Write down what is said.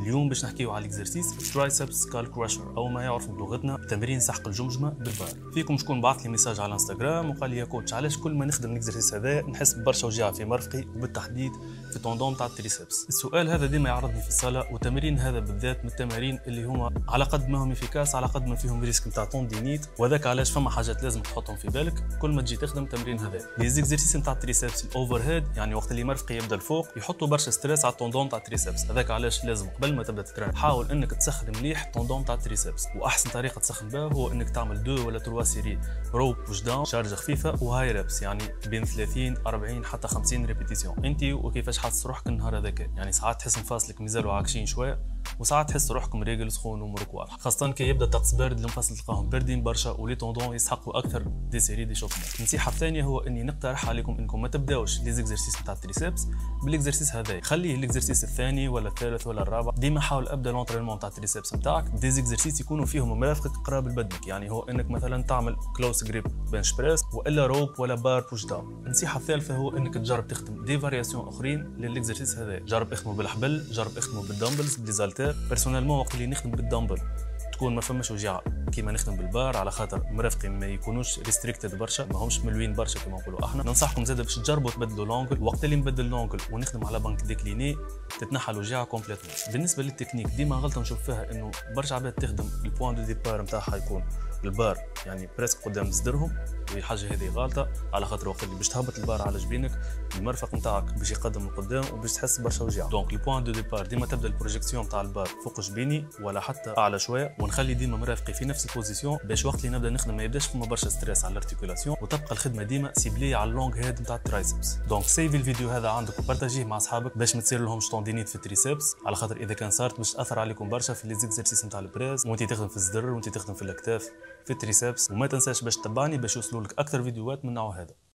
اليوم باش نحكيو على الاكزرسيس ترايسبس سكال كراشر او ما يعرف بلغتنا تمرين سحق الجمجمه بالبار. فيكم شكون بعث لي ميساج على الانستغرام وقال لي يا كوتش علاش كل ما نخدم الاكزرسيس هذا نحس ببرشا وجع في مرفقي وبالتحديد في طوندون تاع التريسبس. السؤال هذا ديما يعرضني في الصاله، والتمارين هذا بالذات من التمارين اللي هما على قد ما هم افيكاس على قد ما فيهم ريسك نتاع طوندينيت، وهذاك علاش فما حاجات لازم تحطهم في بالك كل ما تجي تخدم تمرين هذا. لي زيكزرسيس نتاع التريسبس الاوفر هيد، يعني وقت اللي مرفقي يبدا الفوق يحطوا برشا ستريس على الطوندون تاع التريسبس، هذاك علاش لازم قبل ما تبدا تتران حاول انك تسخن مليح الطوندون تاع التريسبس. واحسن طريقه تسخن بها هو انك تعمل 2 ولا 3 سيري رو بوش داون شارجه خفيفه وهاي ريبس، يعني بين 30 40 حتى 50 ريبيتيسيون. انت وكيفاش حاسس روحك النهار هذاك، يعني ساعات تحس مفاصلك مازالوا عاكشين شويه، وساعات تحس روحكم رجل سخون ومرك واضح، خاصه كي يبدا الطقس بارد المفاصل تلقاهم باردين برشا ولي طوندون يسحقوا اكثر دي سيري دي شوفمون. النصيحه الثانيه هو اني نقترح عليكم انكم ما تبداوش لي زيكزرسيس نتاع التريسبس بالاكزرسيس هذا، خليه الاكزرسيس الثاني ولا الثالث ولا الرابع. ديما حاول ابدا لونترينمون تاع التريسبس نتاعك دي زيكزرسيس يكونوا فيهم مرافقك قراب لبدنك، يعني هو انك مثلا تعمل كلوز جريب بنش بريس والا روب ولا بار بوش داون. النصيحه الثالثه هو انك تجرب تخدم دي فارياسيون اخرين للاكزرسيس هذا، جرب اخدمه بالحبل، جرب اخدمه بالدمبلز بالزالتير. بيرسونيلمون وقت اللي نخدم بالدمبل تكون ما فماش وجع كيما نخدم بالبار، على خاطر مرافقي ما يكونوش ريستريكتد برشا، ما همش ملوين برشا كما نقولوا احنا. ننصحكم زاده باش تجربوا تبدلوا لونجل، وقت اللي نبدل لونجل ونخدم على بنك ديكليني تتنحى الوجع كومبليتمون. بالنسبه للتكنيك ديما غلطه نشوف فيها انه برشا عباد تخدم البوان دو ديبار نتاعها يكون البار يعني بريسك قدام صدرهم، وهي حاجه هذه غلطه، على خاطر وقت اللي باش تهبط البار على جبينك المرفق نتاعك باش يقدم لقدام وباش تحس برشا وجع. دونك البوان دو ديبار ديما تبدا البروجيكسيون تاع البار فوق جبيني ولا حتى اعلى شويه، ونخلي ديما مرافقي في نفس البوزيسيون باش وقت اللي نبدا نخدم ما يبداش فما برشا ستريس على الارتيكولاسيون، وتبقى الخدمه ديما سيبليه على اللونج هيد نتاع الترايسبس. دونك سيفي الفيديو هذا عندك وبارتاجيه مع اصحابك باش ما تصير لهمش طوندينيت في التريسبس، على خاطر اذا كان صارت باش تاثر عليكم برشا في لي زيكزرسيس نتاع البريس وانت تخدم في الصدر وانت تخدم في الاكتاف في التريسبس. وما تنساش باش تتبعني باش يوصلوا لك اكثر فيديوهات من النوع هذا.